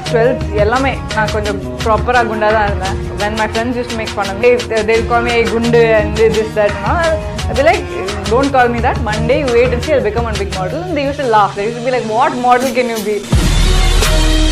12th எல்லாமே நான் கொஞ்சம் ப்ராப்பராக குண்டாக தான் இருந்தேன். when my friends used to make fun of me, they'll call me a gundu and this that and all. I'll be like, don't call me that. Monday you wait and see, I'll become a big model. And they used to laugh. They used to be like, what model can you be?